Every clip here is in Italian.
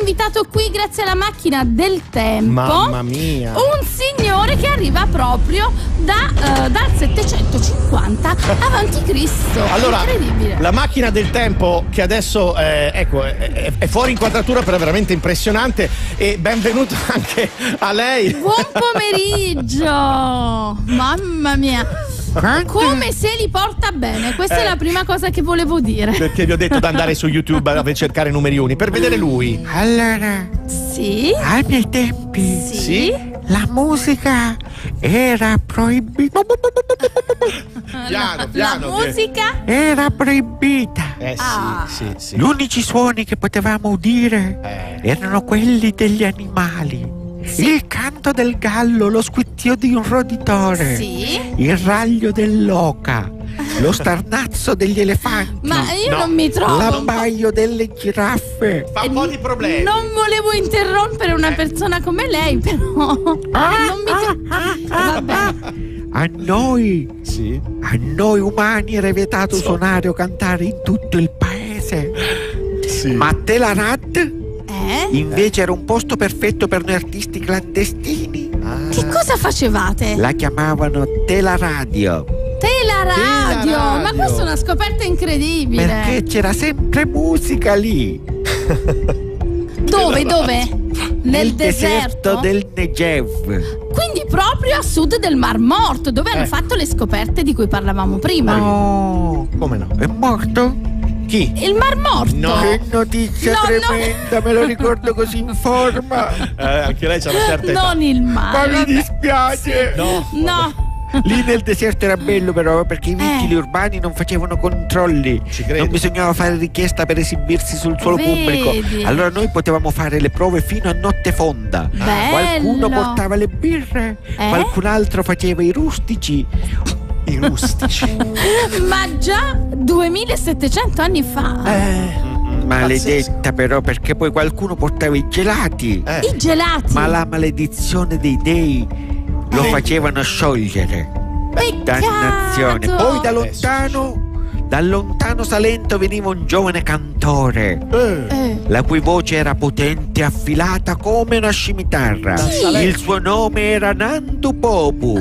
invitato qui grazie alla macchina del tempo. Mamma mia. Un signore che arriva proprio dal 750 avanti Cristo. Allora, incredibile. la macchina del tempo che adesso è fuori inquadratura, però è veramente impressionante. E benvenuto anche a lei. Buon pomeriggio. Mamma mia. Come se li porta bene. Questa è la prima cosa che volevo dire. Perché vi ho detto di andare su YouTube a cercare numeri uni per vedere lui. Allora, Sì? ai miei tempi Sì? la musica era proibita. Piano, La musica? Era proibita. Ah. Sì. Gli unici suoni che potevamo udire erano quelli degli animali. Il canto del gallo, lo squittio di un roditore, Sì? il raglio dell'oca, lo starnazzo degli elefanti, Ma io non mi trovo. l'abbaio delle giraffe. Fa un po' di problemi. Non volevo interrompere una persona come lei, però non mi vabbè. A noi umani era vietato suonare o cantare in tutto il paese. Sì. Ma Telarad invece era un posto perfetto per noi artisti clandestini. Che cosa facevate? La chiamavano Telaradio Telaradio. Telaradio. Ma questa è una scoperta incredibile. perché c'era sempre musica lì. Dove? Nel deserto deserto? del Negev. Quindi proprio a sud del Mar Morto, dove hanno fatto le scoperte di cui parlavamo prima. No, Come no? è morto? Chi? Il Mar Morto. No. Che notizia No, tremenda, me lo ricordo così in forma. Anche lei c'ha una certa età. Non il Ma mare. mi dispiace. No. Lì nel deserto era bello però perché i vigili urbani non facevano controlli. Ci credo. Non bisognava fare richiesta per esibirsi sul suolo Vedi? pubblico. Allora noi potevamo fare le prove fino a notte fonda. Bello. Qualcuno portava le birre, qualcun altro faceva i rustici. I rustici. Ma già 2700 anni fa. Maledetta però perché poi qualcuno portava i gelati. I gelati. Ma la maledizione dei dei lo facevano sciogliere. Peccato. Dannazione. Poi da lontano Salento veniva un giovane cantore la cui voce era potente e affilata come una scimitarra. Il suo nome era Nandu Popu.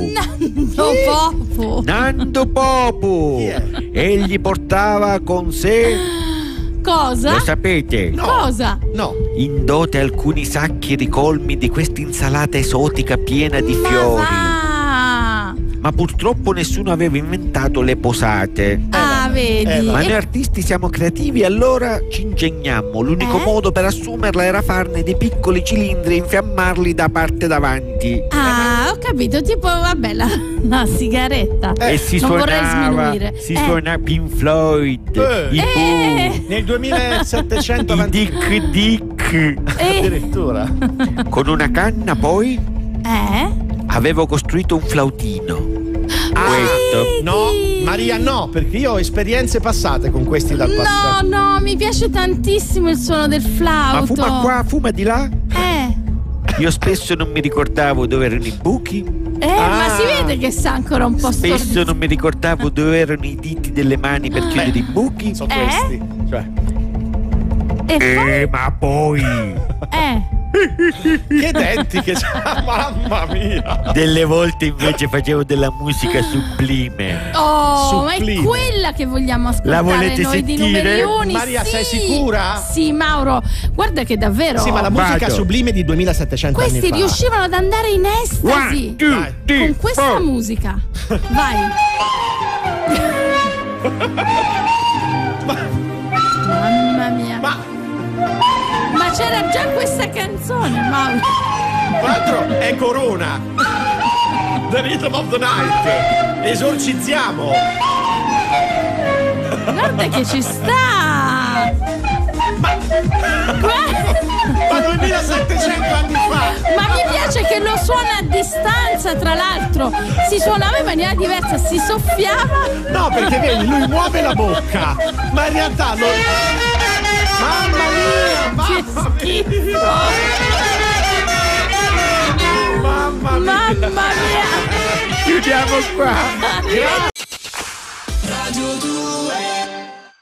Nandu Popu. Egli portava con sé, Cosa? lo sapete, Cosa? No. in dote alcuni sacchi ricolmi di questa insalata esotica piena di fiori. Ma purtroppo nessuno aveva inventato le posate. Vedi. Ma noi artisti siamo creativi e allora ci ingegnammo. L'unico modo per assumerla era farne dei piccoli cilindri e infiammarli da parte davanti. Ho capito, tipo, vabbè, la sigaretta. E si non vorrei suonava, sminuire. suonava Pink Floyd, i Pooh, Nel 2700 i avanti. Dick Dick. Addirittura. Con una canna poi avevo costruito un flautino. Questo. No, Maria, no, perché io ho esperienze passate con questi dal passato. No, mi piace tantissimo il suono del flauto. Ma fuma qua, fuma di là. Eh. Io spesso non mi ricordavo dove erano i buchi. Ma si vede che sa ancora un po' Spesso non mi ricordavo dove erano i diti delle mani per chiudere i buchi. Sono questi. Cioè. Ma poi Che denti che c'ha, mamma mia. delle volte invece facevo della musica sublime. Oh, ma è Sublime. quella che vogliamo ascoltare La volete noi di sentire? Numeri Uni. Maria, sì. sei sicura? Sì, Mauro, guarda che davvero Sì, ma la musica Vado. sublime di 2700 questi anni fa. riuscivano ad andare in estasi 1, 2, 3, con questa musica. Vai. Mamma mia. Ma c'era già questa canzone, Mauro. Tra l'altro è Corona. The Rhythm of the Night. Esorcizziamo. Guarda che ci sta. Ma 2700 anni fa. Ma mi piace che lo suona a distanza, tra l'altro. Si suonava in maniera diversa, si soffiava. No, perché vedi, lui muove la bocca, ma in realtà lo... Mamma mia! Che schifo. Mamma mia! Mamma mia. Chiudiamo qua. Radio 2